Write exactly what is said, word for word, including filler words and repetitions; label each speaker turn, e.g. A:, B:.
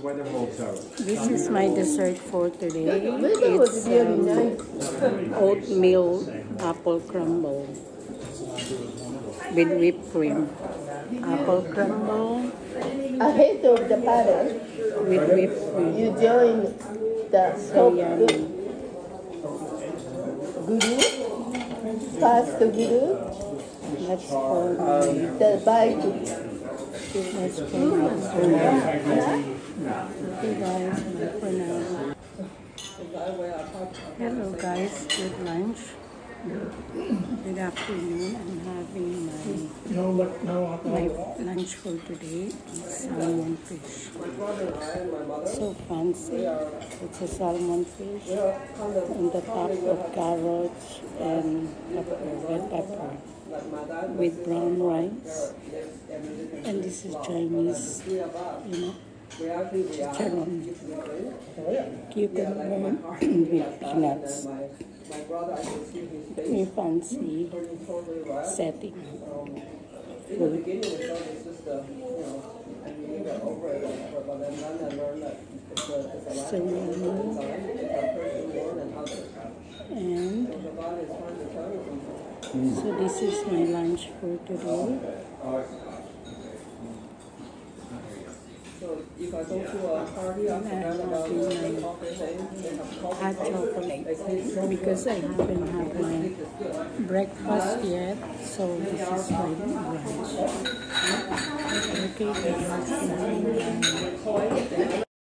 A: This is my dessert for today. It's um, oatmeal apple crumble with whipped cream. Apple crumble
B: Ahead of the pattern,
A: with whipped cream.
B: you join the
A: So
B: top
A: yummy.
B: guru, past guru,
A: Let's pour my,
B: the bite.
A: let's pour my food. Okay guys, bye for now. Hello guys, good lunch. Good afternoon. I'm having my, my lunch for today. Salmon fish. So fancy. It's a salmon fish on the top of carrots and pepper, red pepper with brown rice. And this is Chinese, you know, chicharron, cucumber with peanuts. Very fancy setting food. So yummy. And so this is my lunch for today.
C: If I go to a party, I'm having my
A: Hot chocolate because I haven't had my breakfast yet, so this is my lunch. Okay,